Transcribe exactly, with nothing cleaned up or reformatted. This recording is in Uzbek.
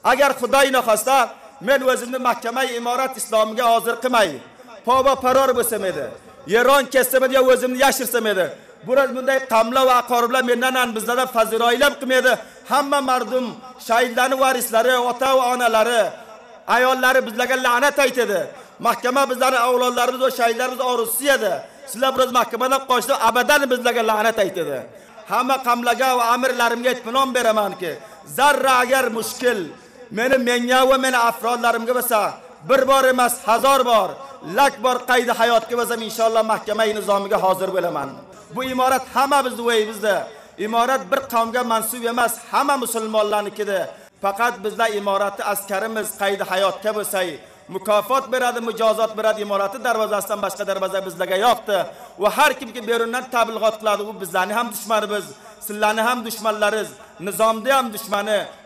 agar xudoy naxosta men o'zimni mahkamai imorat islomiga hozir qilmay pova paror bo'lsam edi, yeron kessam edi, o'zimni yashirsam edi, bular bunday qamla va aqoriblar mendan ham bizlardan faziroylab qilmaydi. Hamma mardum, shahidlarning varislari, ota va onalari, ayollari bizlarga la'nat aytadi. Mahkama bizlarning avlodlarimiz va shahidlarimiz orzusi edi. Sizlar biz mahkamadan qochdi, abadan bizlarga la'nat aytadi. Hamma qamlaga va amirlarimga itminon beramanki, zarra agar mushkil meni menga va meni afrodlarimga bo'lsa, bir bor emas, hazar bor, lak bor qayda hayotga bo'lsam inshaalloh mahkamai nizomiga hozir bo'laman. Bu imorat hamma bizning o'yimizda. Imorat bir qavmga mansub emas, hamma musulmonlarnikida. Faqat bizlar imoratni askarimiz qayda hayotga bo'lsay, mukofot beradi, mujozot beradi. Imoratni darvozasidan boshqa darvoza bizlarga yo'qdi. Va har kimki berundan tabliğat qiladi, u bizlarning ham dushmanimiz, sizlarning ham dushmanlariz, nizomda ham dushmani.